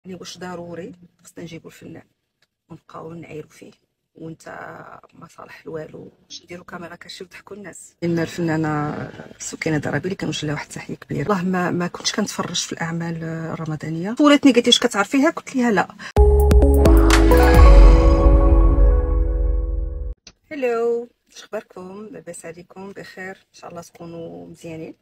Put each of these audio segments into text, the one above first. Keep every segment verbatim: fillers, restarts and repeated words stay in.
يعني واش ضروري خصنا نجيبو الفنان ونبقاو نعايرو فيه وانت ما صالح والو؟ باش نديرو كاميرا كاشي وضحكوا الناس؟ ان الفنانه سكينه ضرابي كنوجه لها واحد التحيه كبيره. والله ما ما كنتش كنتفرج في الاعمال الرمضانيه. سولتني قالت لي واش كتعرفيها؟ قلت لها لا. هلو، اش اخباركم؟ لاباس عليكم؟ بخير ان شاء الله تكونوا مزيانين.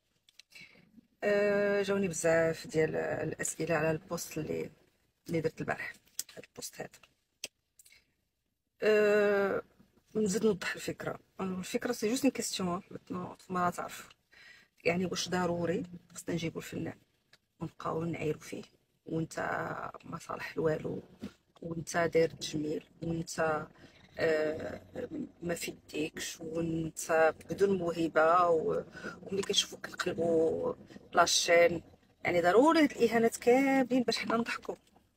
أه جاوني بزاف ديال الاسئله على البوست اللي اللي درت البارح. هذا البوست هذا أه نزيد نوضح الفكره. الفكره سي جوست اون كيستيون ما تعرف. يعني واش ضروري خصنا نجيبو الفنان ونبقاو نعايرو فيه وانت ما صالح والو، وانت داير التجميل، وانت آه ما في يديكش، وانت بدون موهبه، وملي كنشوفوك كنقلبوا لاشين. يعني ضروري هاد الاهانات كاملين باش حنا نضحكوا؟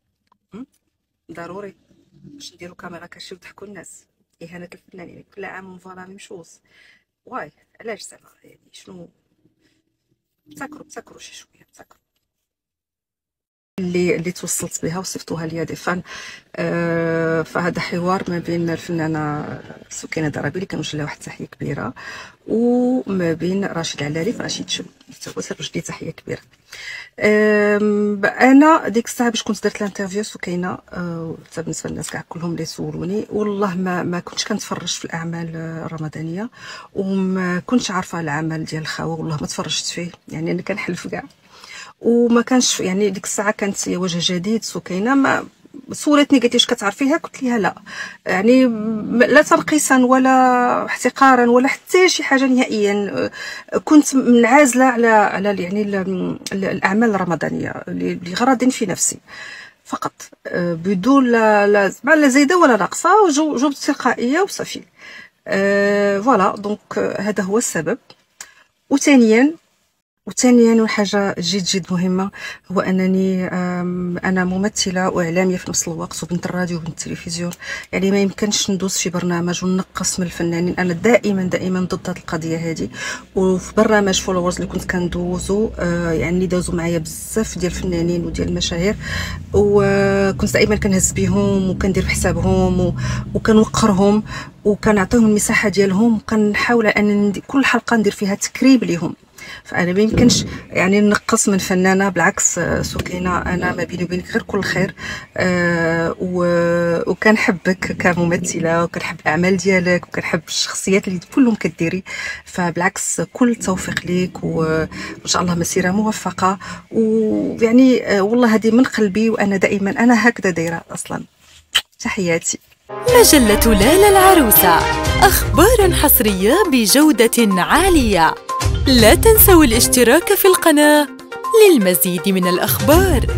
ضروري باش نديرو كاميرا كاشي وضحكوا الناس؟ اهانه الفنان يعني كل عام فوالا ميم شوز. واي علاش زعما؟ يعني شنو؟ تسكروا تسكروا شي شويه تسكروا. اللي اللي توصلت بها وصفتوها ليا ديفان. آه فهذا حوار ما بين الفنانه سكينه ضرابي اللي كنوجه لها واحد التحيه كبيره، وما بين راشد علالي في رشيد شم، حتى هو سير لي تحيه كبيره. انا ديك الساعه باش كنت درت الانترفيو سكينه، حتى بالنسبه للناس كاع كلهم اللي سولوني، والله ما ما كنتش كنتفرج في الاعمال الرمضانيه، وما كنتش عارفه العمل ديال الخاوه، والله ما تفرجت فيه، يعني انا كنحلف كاع. وما كانش يعني ديك الساعه كانت وجه جديد سكينه. ما سولتني قالت لي واش كتعرفيها؟ قلت لها لا. يعني لا تنقيصا ولا احتقارا ولا حتى شي حاجه نهائيا. كنت منعزله على على يعني الاعمال الرمضانيه لغرض في نفسي فقط، بدون لا لا لا زايده ولا ناقصه، وجبت تلقائيه وصافي. أه فوالا دونك هذا هو السبب. وثانيا وثانيا وحاجه جد جد مهمه، هو انني انا ممثله واعلاميه في نفس الوقت، وبنت الراديو وبنت التلفزيون. يعني ما يمكنش ندوز في برنامج ونقص من الفنانين. انا دائما دائما ضد هذه القضيه هذه. وفي برنامج فولورز اللي كنت كندوزو يعني دازوا معايا بزاف ديال الفنانين وديال المشاهير، وكنت دائما كنهز بهم وكندير بحسابهم وكنوقرهم وكنعطيهم المساحه ديالهم، وكنحاول ان كل حلقه ندير فيها تكريم ليهم. فانا ما يمكنش يعني نقص من فنانه. بالعكس سكينه انا ما بيني وبينك غير كل خير، أه وكنحبك كممثله، وكنحب الاعمال ديالك، وكنحب الشخصيات اللي كلهم كديري. فبالعكس كل التوفيق ليك، وان شاء الله مسيره موفقه. ويعني والله هذه من قلبي، وانا دائما انا هكذا دايره اصلا. تحياتي. مجلة لالة العروسة، أخبار حصرية بجودة عالية. لا تنسوا الاشتراك في القناة للمزيد من الأخبار.